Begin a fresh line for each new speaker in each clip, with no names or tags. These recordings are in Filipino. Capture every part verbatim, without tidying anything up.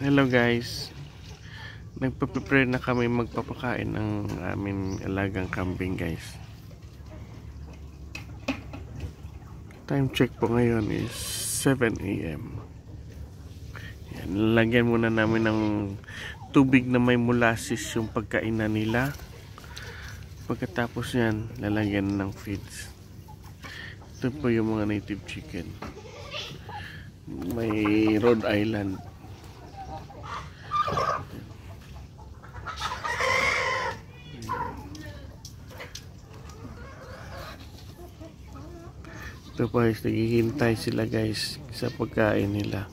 Hello guys, nagpa-prepare na kami magpapakain ng aming alagang kambing guys. Time check po ngayon is seven A M Yan, lagyan muna namin ng tubig na may molasses yung pagkainan nila. Pagkatapos yan, lalagyan ng feeds. Ito po yung mga native chicken. May Rhode Island. Ito pa guys, naghihintay sila guys sa pagkain nila.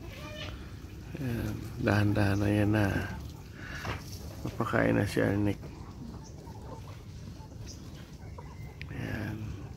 Dahan-dahan na yan na. Papakain na si Arnick. Ayan.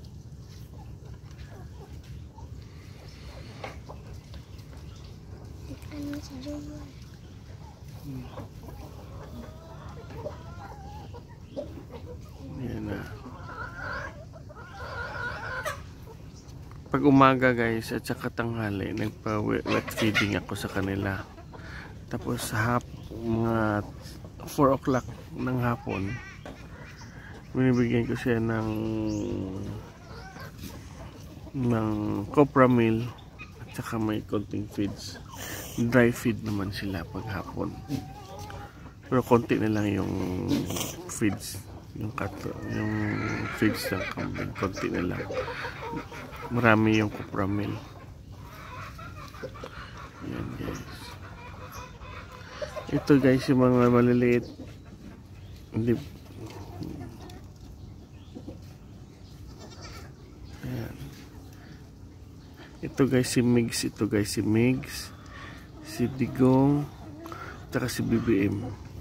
Ayan na. Pag umaga guys at saka tanghali, nagpa-wet feeding ako sa kanila. Tapos hap, mga four o'clock ng hapon, binibigyan ko siya ng ng copra meal at saka may konting feeds. Dry feed naman sila pag hapon. Pero konti na lang yung feeds, yung kato, yung feeds ng kambing, konti na lang. Marami yung copra meal. Yan guys. Ito guys yung mga maliliit. Hindi. Ayan. Ito guys si Migs. Ito guys si Migs. Si Digong. Tsaka si B B M.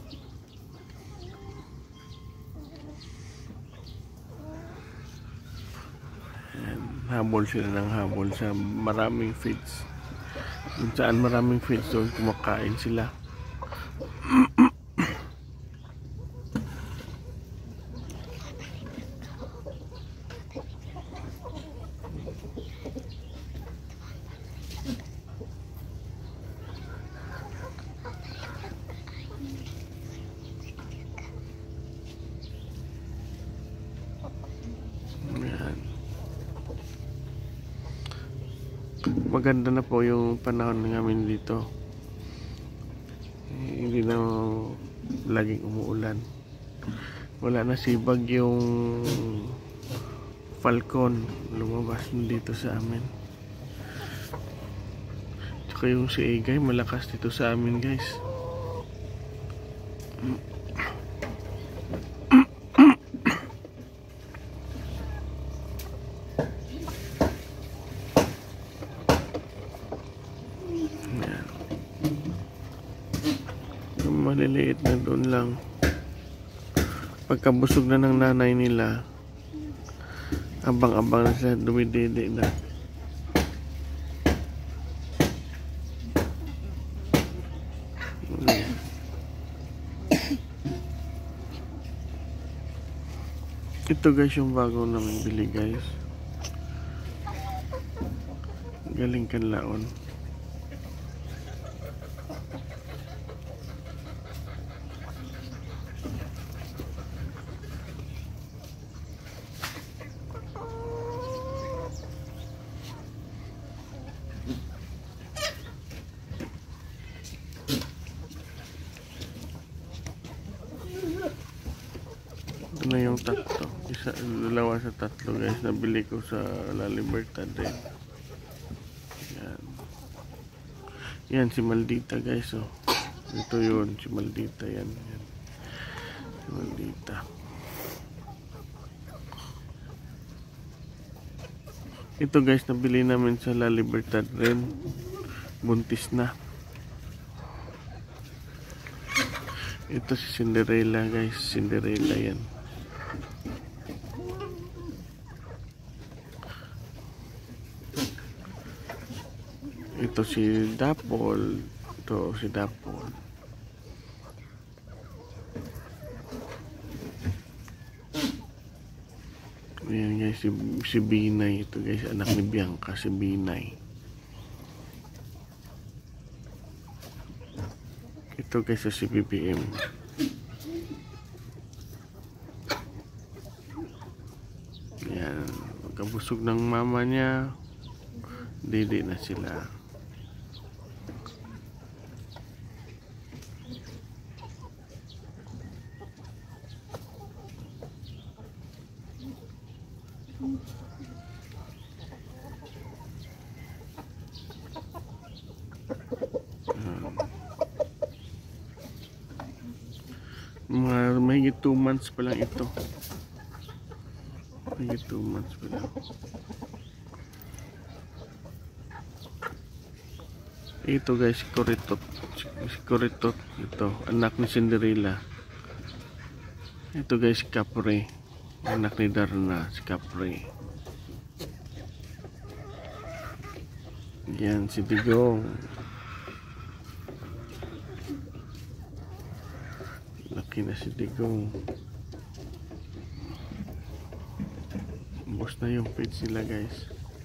Ayan. Habol sila ng habol sa maraming feeds. Kung saan maraming feeds doon kumakain sila. Maganda na po yung panahon namin dito. Eh, hindi na laging umuulan. Wala na sibag yung falcon lumabas dito sa amin. Tsaka yung si Egay malakas dito sa amin guys. Maliliit na doon lang. Pagkabusog na ng nanay nila, abang-abang na sila, dumidede na. Ito guys yung bago namin bili guys. Galing Kanlaon. Ito na yung tatlo. Isa, dalawa sa tatlo guys. Nabili ko sa La Libertad din. Yan. Yan si Maldita guys. Oh. Ito yun. Si Maldita yan. Yan. Si Maldita. Ito guys. Nabili namin sa La Libertad rin. Buntis na. Ito si Cinderella guys. Cinderella yan. Ito si Dapol. Ito si Dapol. Ayan guys, si, si Binay. Ito guys, anak ni Bianca, si Binay. Ito guys si B B M. Yan, pagkabusog ng mama niya, didi na sila. Mga mahigit two months pa lang ito. Mahigit two months pa lang. Ito guys, si Coritot. Si Coritot. Ito, anak ni Cinderella. Ito guys, si Capri. Anak ni Darna, si Capri. Yan, si Digong. Laki na si Digong. Ubos na yung page nila guys.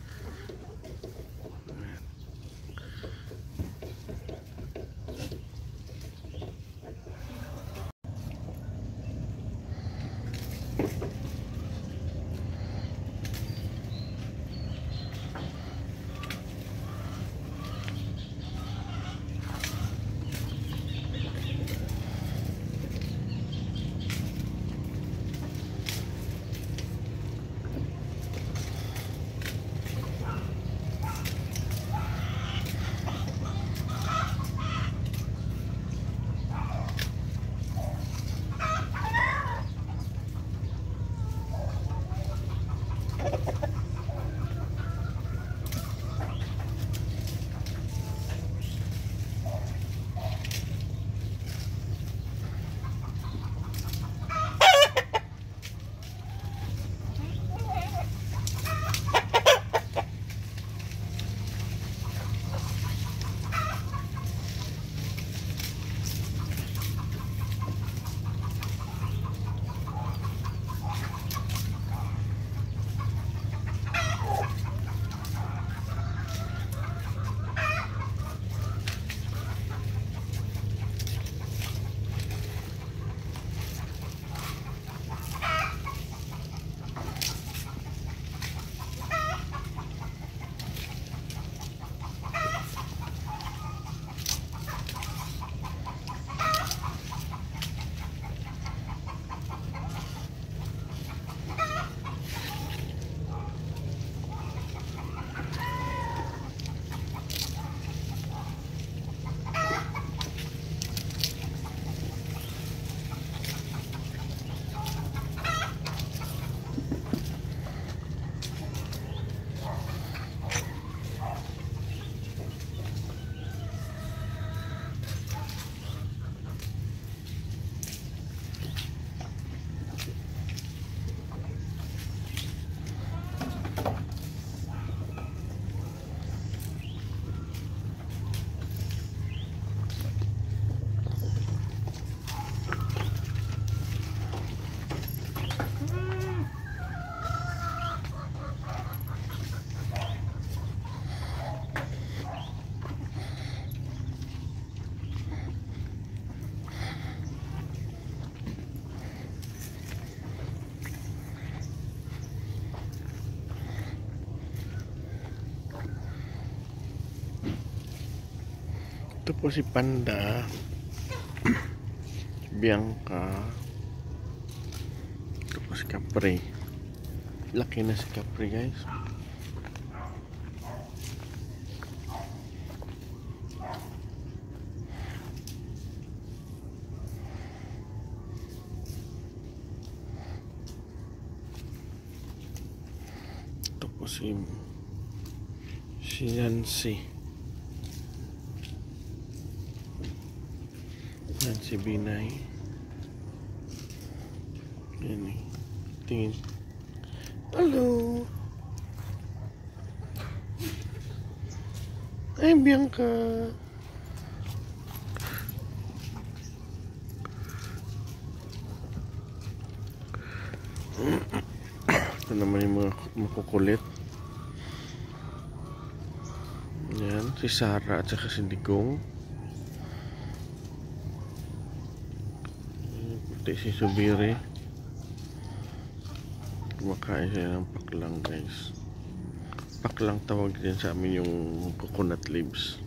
Ito po si Panda, Bianca. Ito po si Capri. Laki na si Capri guys. Ito po si si Yancy. Yan si Binay. Yan eh. Tingin. Hello. Ay, Bianca. Ito naman yung mga makukulit. Yan, si Sarah at saka si Digong. puti si Subiri. Kumakain siya ng paklang guys. Paklang tawag din sa amin yung coconut leaves.